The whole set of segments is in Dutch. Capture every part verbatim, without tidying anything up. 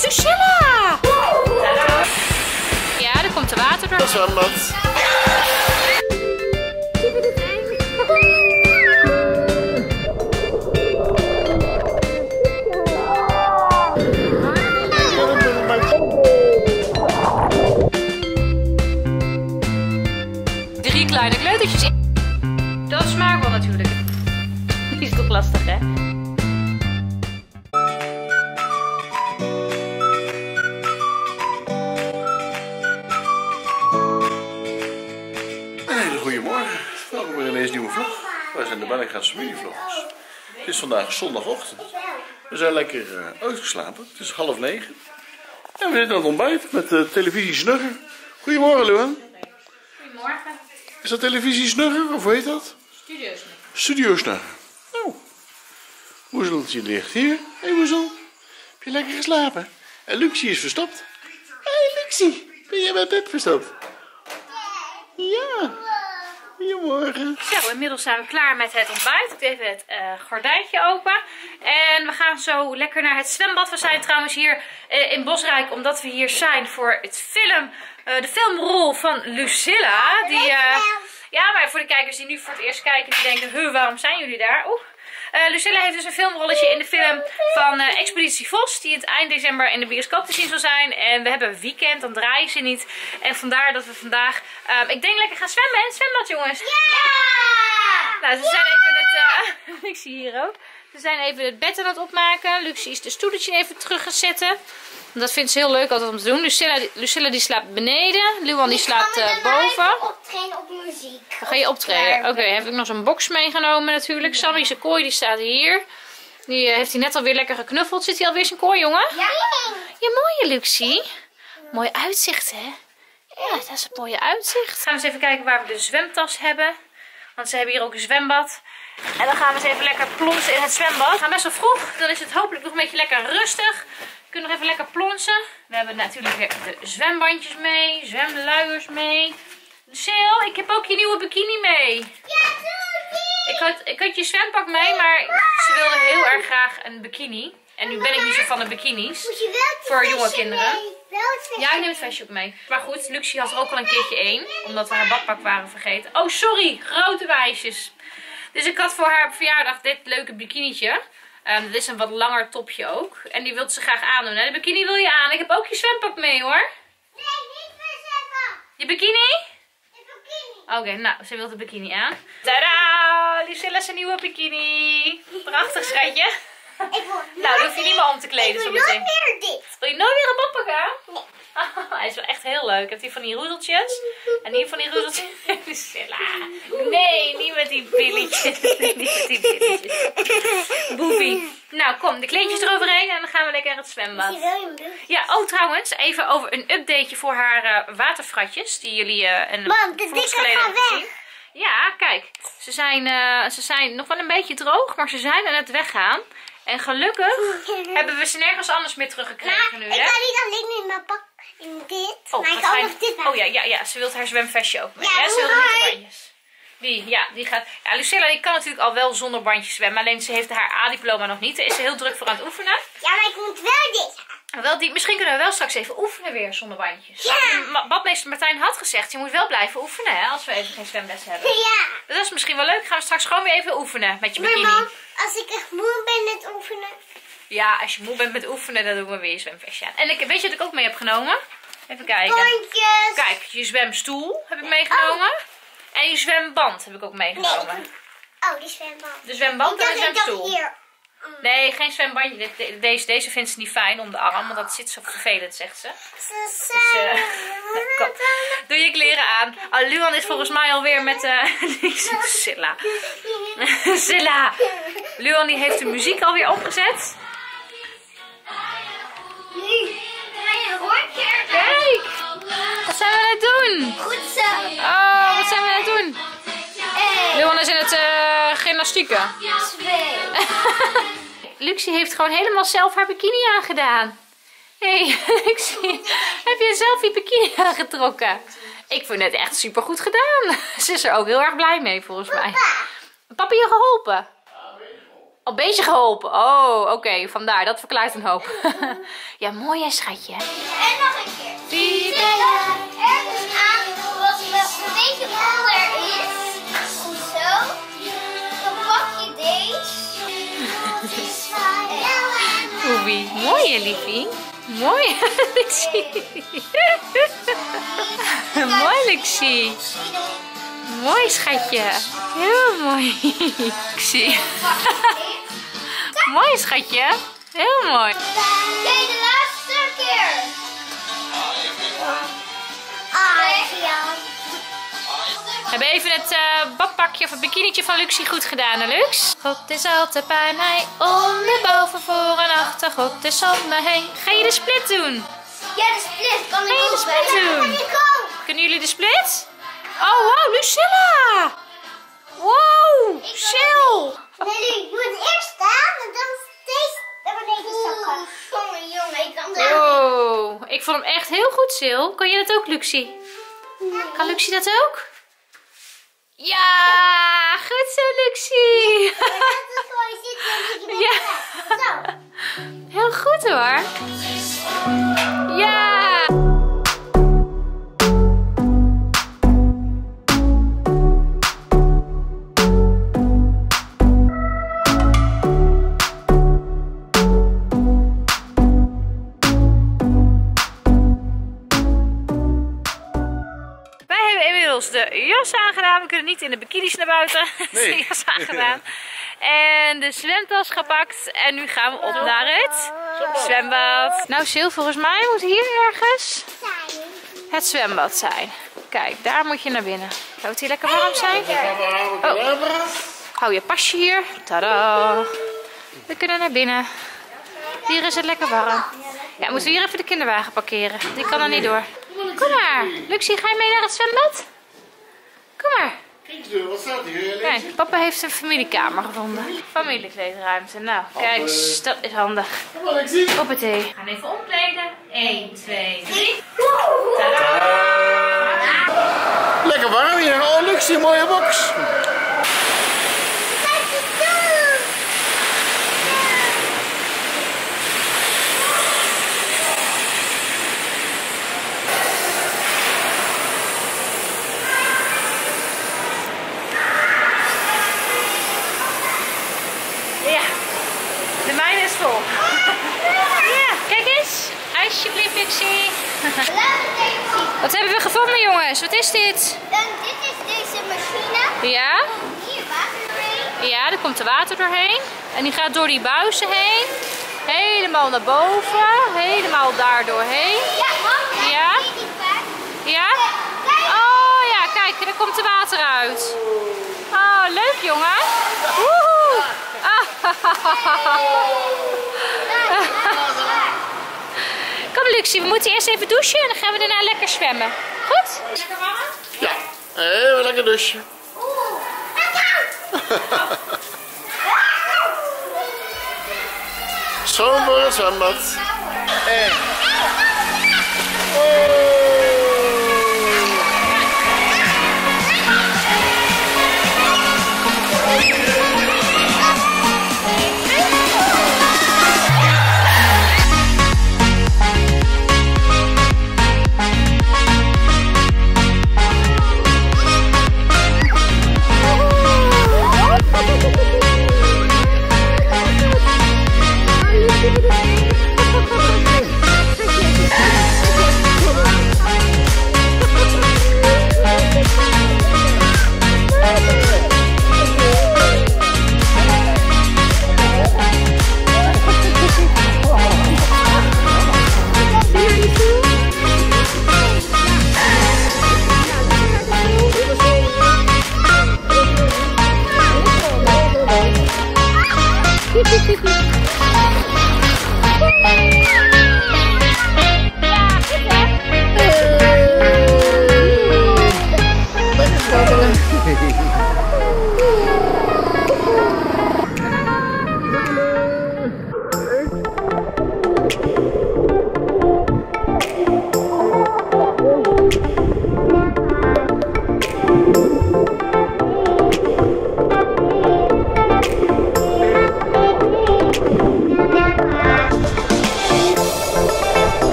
Lucilla! Ja, er komt er water door. Dat is wel nat. Drie kleine kleutertjes. Dat smaakt wel natuurlijk. Die is toch lastig, hè? Een hele goede morgen. Welkom weer in deze nieuwe vlog. Wij zijn de Bellinga's familievloggers. Het is vandaag zondagochtend. We zijn lekker uh, uitgeslapen. Het is half negen. En we zitten aan het ontbijt met de televisie Snugger. Goedemorgen, Luan. Goedemorgen. Is dat televisie Snugger of hoe heet dat? Studio Snugger. Studio Snugger. Nou, Woezeltje ligt hier. Hé hey, Woezel, heb je lekker geslapen? En Luxie is verstopt. Hé hey, Luxie, ben jij bij Pep verstopt? Ja. Goedemorgen. Zo, inmiddels zijn we klaar met het ontbijt. Ik doe even het uh, gordijntje open. En we gaan zo lekker naar het zwembad. We zijn trouwens hier uh, in Bosrijk, omdat we hier zijn voor het film, uh, de filmrol van Lucilla. Die, uh, ja, maar voor de kijkers die nu voor het eerst kijken, die denken, huh, waarom zijn jullie daar? Oeh. Uh, Lucilla heeft dus een filmrolletje in de film van uh, Expeditie Vos, die het eind december in de bioscoop te zien zal zijn. En we hebben een weekend, dan draaien ze niet. En vandaar dat we vandaag, uh, ik denk lekker gaan zwemmen in het zwembad, jongens. Ja! Nou, ze zijn even het, uh, ik zie hier ook. Ze zijn even het bed aan het opmaken. Luxie is de stoeltje even terug gaan zetten. Dat vindt ze heel leuk altijd om te doen. Lucilla, Lucilla die slaapt beneden. Luan die slaapt uh, boven. Optreden op muziek. Dan ga je optreden. Oké, okay, heb ik nog zo'n box meegenomen natuurlijk. Sammy zijn kooi die staat hier. Die uh, heeft hij net alweer lekker geknuffeld. Zit hij alweer zijn kooi, jongen? Ja. Ja, mooie Luxie. Mooi uitzicht, hè? Ja, dat is een mooie uitzicht. Gaan we eens even kijken waar we de zwemtas hebben. Want ze hebben hier ook een zwembad. En dan gaan we eens even lekker plonsen in het zwembad. We gaan best wel vroeg. Dan is het hopelijk nog een beetje lekker rustig. We kunnen nog even lekker plonsen. We hebben natuurlijk weer de zwembandjes mee. Zwemluiers mee. Sil, ik heb ook je nieuwe bikini mee. Ja, doe ik had, ik had je zwempak mee, maar ze wilde heel erg graag een bikini. En nu ben ik niet zo van de bikinis. Voor jonge kinderen. Ja, ik neem het vestje ook mee. Maar goed, Luxie had er ook al een keertje één. Omdat we haar badpak waren vergeten. Oh, sorry. Grote meisjes. Dus ik had voor haar verjaardag dit leuke bikinietje. Um, dit is een wat langer topje ook. En die wilde ze graag aandoen. Hè? De bikini wil je aan. Ik heb ook je zwempak mee, hoor. Nee, niet mijn zwempak. Je bikini? De bikini. Oké, okay, nou, ze wil de bikini aan. Tadaa! Lucilla zijn nieuwe bikini. Prachtig, schatje. Ik wil nou, dan hoef je niet meer om te kleden. Ik wil nooit meer dit. Wil je nooit weer een badpak aan? Nee. Oh, hij is wel echt heel leuk. Heeft hij van die roezeltjes? En hier van die roezeltjes. Lucilla. Nee, niet met die billetjes. Niet met die billetjes. Boefie. Nou, kom, de kleedjes eroverheen en dan gaan we lekker naar het zwembad. Ja, oh trouwens, even over een updateje voor haar uh, waterfratjes. Die jullie uh, een Mam, de dikke gaan weg. Ja, kijk. Ze zijn, uh, ze zijn nog wel een beetje droog, maar ze zijn aan het weggaan. En gelukkig hebben we ze nergens anders meer teruggekregen nu, hè? Ik kan niet alleen in mijn pak in dit, oh, maar ik kan nog dit Oh ja, ja, ja, ze wil haar zwemvestje ook mee. Ja, hè? Ze wil hij... niet de bandjes. Die, ja, die gaat... Ja, Lucilla die kan natuurlijk al wel zonder bandjes zwemmen. Alleen ze heeft haar A-diploma nog niet. Daar is ze heel druk voor aan het oefenen. Ja, maar ik moet wel dit. Wel, die, misschien kunnen we wel straks even oefenen weer zonder bandjes. Ja. Badmeester Martijn had gezegd, je moet wel blijven oefenen, hè, als we even geen zwemles hebben. Ja. Dus dat is misschien wel leuk. Gaan we straks gewoon weer even oefenen met je bikini. Maar mam, als ik echt moe ben met oefenen. Ja, als je moe bent met oefenen, dan doen we weer je zwemvestje aan. En ik, weet je wat ik ook mee heb genomen? Even kijken. Bandjes. Kijk, je zwemstoel heb ik meegenomen. Oh. En je zwemband heb ik ook meegenomen. Nee. Oh, die zwemband. De zwemband en de zwemstoel. Hier. Nee, geen zwembandje. De, deze, deze vindt ze niet fijn om de arm, want dat zit zo vervelend, zegt ze. Ze Dus, uh, kom. Doe je kleren aan. Oh, Luan is volgens mij alweer met uh, Silla. Silla. Luan die heeft de muziek alweer opgezet. Nu, ga je rondje. Kijk, wat zijn we aan het doen? Goed zo. Oh, wat zijn we aan het doen? Hey. Luan is in het uh, gymnastieken. Twee. Luxie heeft gewoon helemaal zelf haar bikini aangedaan. Hé, hey, Luxie, heb je zelf je bikini aangetrokken? Ik vind het echt super goed gedaan. Ze is er ook heel erg blij mee volgens mij. Papa je geholpen? Een beetje geholpen. Oh, oké. Okay. Vandaar. Dat verklaart een hoop. Ja, mooi hè, schatje. En nog een keer. Wie ben jij? Ergens aan wat een beetje onder is. Zo. Dan pak je deze. Oei, mooi hè, liefie. Mooi, Luxie. Mooi, Luxie. Mooi, schatje. Heel mooi. Luxie. Mooi, schatje. Heel mooi. Oké, de laatste keer. We hebben even het uh, badpakje of het bikinietje van Luxie goed gedaan, hè, Lux? God is altijd bij mij, onderboven, voor en achter. God is om me heen. Ga je de split doen? Ja, de split kan ik Ga je de ook. split Ja, doen? kan ik ook. Kunnen jullie de split? Oh, wow, Lucilla! Wow, chill! Nee, ik moet eerst staan en dan steeds naar beneden zakken. Jongen, jongen, ik kan dat. Oh, ik vond hem echt heel goed, Sil. Kan je dat ook, Luxie? Kan Luxie dat ook? Ja, goed zo, Luxie. Ja. Heel goed hoor. Ja. De jas aangedaan. We kunnen niet in de bikinis naar buiten. Nee. De jas aangedaan. En de zwemtas gepakt. En nu gaan we op naar het zwembad. Nou Sil, volgens mij moet hier ergens het zwembad zijn. Kijk, daar moet je naar binnen. Zou het hier lekker warm zijn? Oh. Hou je pasje hier. Tada. We kunnen naar binnen. Hier is het lekker warm. Ja, moeten we hier even de kinderwagen parkeren. Die kan er niet door. Kom maar. Luxie, ga je mee naar het zwembad? Kom maar. Kijk, wat staat hier? Kijk, papa heeft een familiekamer gevonden. Familiekleedruimte. Nou, kijk, dat is handig. Hoppatee. We gaan even omkleden. één, twee, drie. Tadaa! Lekker warm hier. Oh, Luxie, mooie box. Ja, kijk eens. Alsjeblieft, Luxie. Wat hebben we gevonden, jongens? Wat is dit? En dit is deze machine. Ja? Hier water doorheen. Ja, er komt er water doorheen. En die gaat door die buizen heen. Helemaal naar boven. Helemaal daar doorheen. Ja, mam. Ja? Ja? Oh ja, kijk, er komt er water uit. Oh, leuk, jongen. Woehoe. Ah. Kom Luxie, we moeten eerst even douchen en dan gaan we daarna lekker zwemmen. Goed? Lekker warm? Ja, even lekker douchen. Schoon voor het zwembad. En. Oh.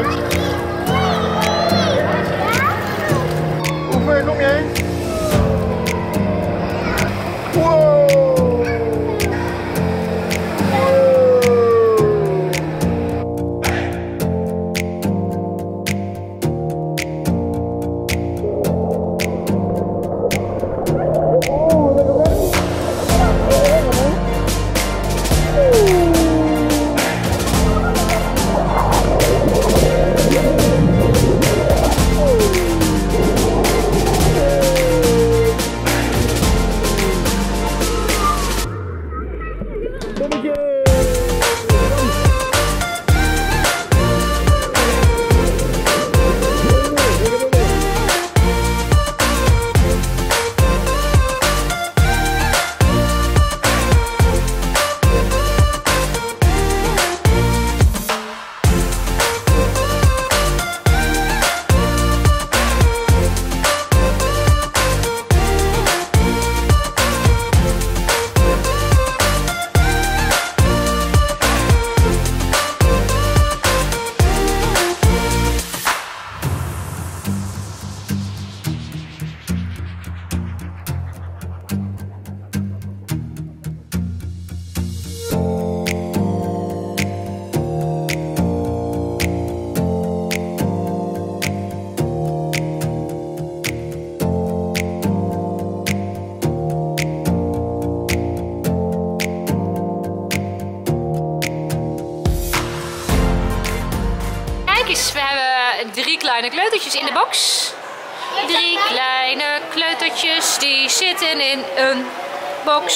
Hoe ver kom je heen? Wow! We hebben drie kleine kleutertjes in de box. Drie kleine kleutertjes die zitten in een box.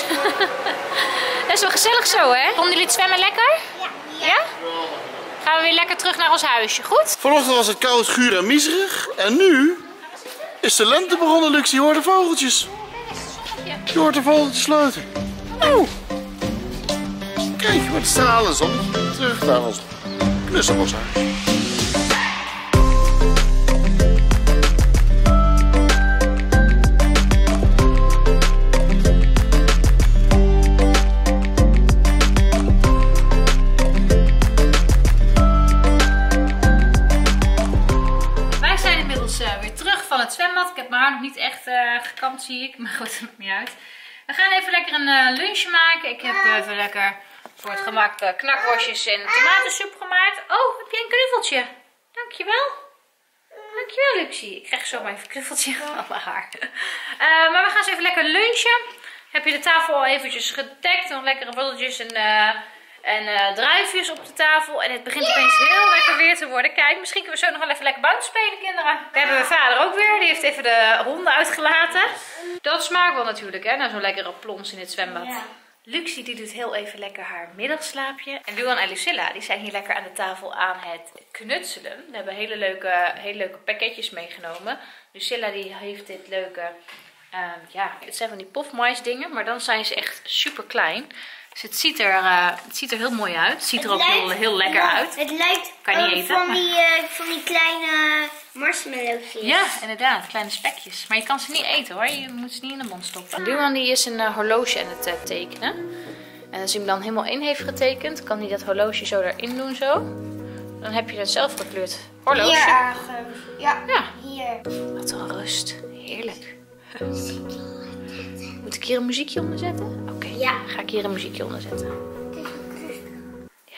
Dat is wel gezellig zo, hè? Vonden jullie het zwemmen lekker? Ja. Ja? Gaan we weer lekker terug naar ons huisje, goed? Vanochtend was het koud, guur en miserig. En nu is de lente begonnen, Lux. Je hoort de vogeltjes. Je hoort de vogeltjes sluiten. Oh. Kijk, wat een stralen zon. Terug naar ons knusselboshuis. Het zwembad. Ik heb mijn haar nog niet echt uh, gekamd, zie ik. Maar goed, dat maakt niet uit. We gaan even lekker een uh, lunchje maken. Ik heb uh, even lekker voor het gemak uh, knakworstjes en tomatensoep gemaakt. Oh, heb je een knuffeltje? Dankjewel. Dankjewel, Luxie. Ik krijg zo maar even een knuffeltje van mijn haar. Uh, maar we gaan eens even lekker lunchen. Heb je de tafel al eventjes gedekt. Nog lekkere worteltjes en... Uh, En uh, druifjes op de tafel. En het begint opeens heel lekker weer te worden. Kijk, misschien kunnen we zo nog wel even lekker buiten spelen, kinderen. We hebben mijn vader ook weer. Die heeft even de honden uitgelaten. Dat smaakt wel natuurlijk, hè. Na zo'n lekkere plons in het zwembad. Ja. Luxie die doet heel even lekker haar middagslaapje. En Luan en Lucilla die zijn hier lekker aan de tafel aan het knutselen. We hebben hele leuke, hele leuke pakketjes meegenomen. Lucilla die heeft dit leuke... Uh, ja, het zijn van die pofmais dingen. Maar dan zijn ze echt super klein. Dus het ziet, er, uh, het ziet er heel mooi uit. Het ziet er ook lijkt, heel, heel lekker ja, uit. Het lijkt kan je niet eten, van, die, uh, van die kleine marshmallowsjes. Ja, inderdaad. Kleine spekjes. Maar je kan ze niet eten hoor. Je moet ze niet in de mond stoppen. Luan die is een uh, horloge aan het uh, tekenen. En als hij hem dan helemaal in heeft getekend, kan hij dat horloge zo erin doen zo. Dan heb je een zelfgekleurd horloge. Hier ergens. Ja, ja, hier. Wat een rust. Heerlijk. Moet ik hier een muziekje onder zetten? Oké, okay. Ja. Ga ik hier een muziekje onder zetten. Ja.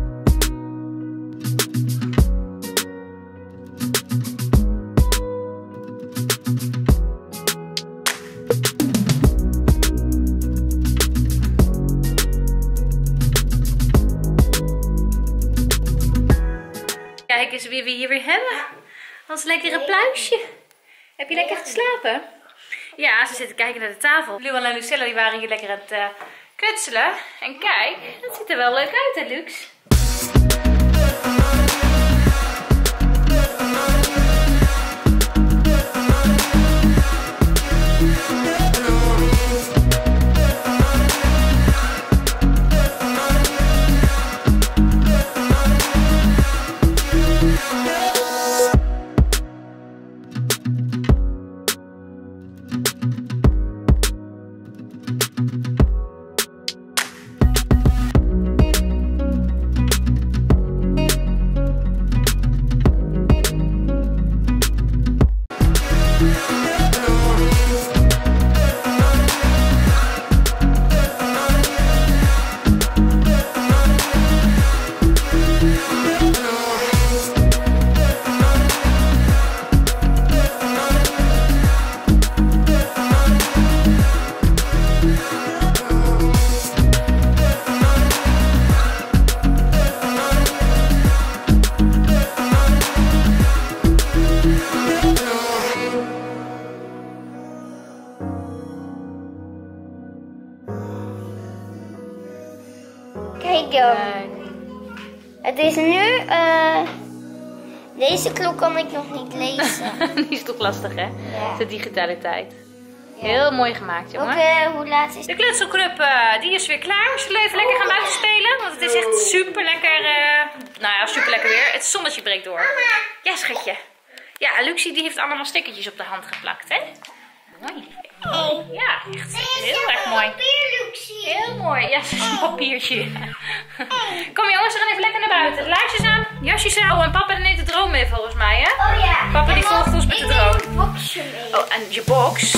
Kijk eens wie we hier weer hebben. Ons lekkere pluisje. Heb je lekker geslapen? Ja, ze zitten kijken naar de tafel. Luan en Lucilla die waren hier lekker aan het uh, knutselen. En kijk, dat ziet er wel leuk uit hè, Lux? William. Nee. Het is nu... eh deze klok kan ik nog niet lezen. Die is toch lastig, hè? Ja. De digitale tijd. Heel mooi gemaakt, jongen. Oké, hoe laat is De het? klutselclub uh, die is weer klaar. We zullen even lekker gaan buiten spelen. Want het is echt super lekker. Uh, nou ja, super lekker weer. Het zonnetje breekt door. Ja, schatje. Ja, Luxie die heeft allemaal stickertjes op de hand geplakt, hè? Mooi. Ja, echt heel erg mooi. Heel mooi. Ja, een papiertje. Kom jongens, we gaan even lekker naar buiten. Laarsjes aan, jasjes aan. Oh, en papa neemt de droom mee volgens mij, hè? Oh ja. Papa die volgt ons met de droom. Ik neem een boxje mee. Oh, en je box.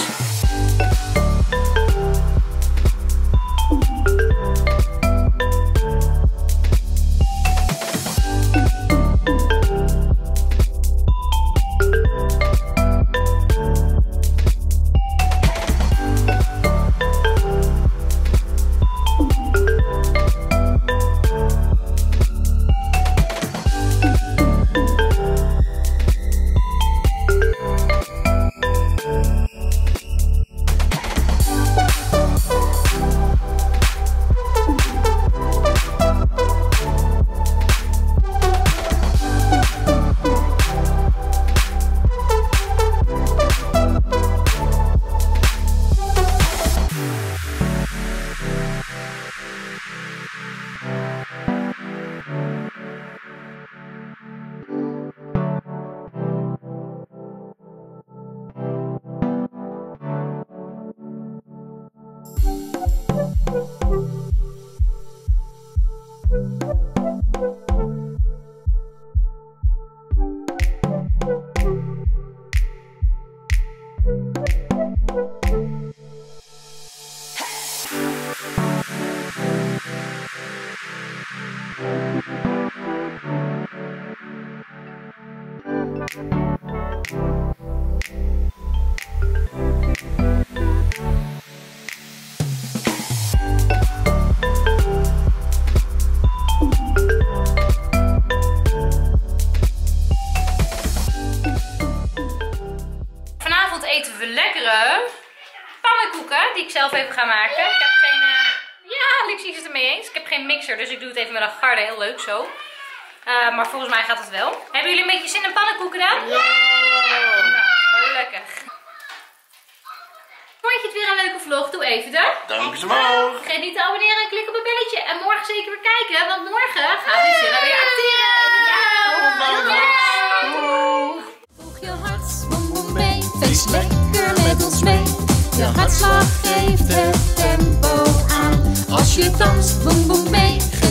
Vanavond eten we lekkere pannenkoeken die ik zelf even ga maken. Ik heb geen... Uh... Ja, Luxie is het ermee eens. Ik heb geen mixer, dus ik doe het even met een garde. Heel leuk zo. Uh, maar volgens mij gaat het wel. Hebben jullie een beetje zin in pannenkoeken dan? Ja! Nou, heel lekker. Vond je het weer een leuke vlog? Doe even de Duimpjes omhoog. Vergeet niet te abonneren en klik op het belletje. En morgen zeker weer kijken, want morgen gaat Lucilla weer acteren. Ja! Volg je hart, boem boem mee. Feest lekker met ons mee. Je hartslag geeft het tempo aan. Als je danst, boem boem mee.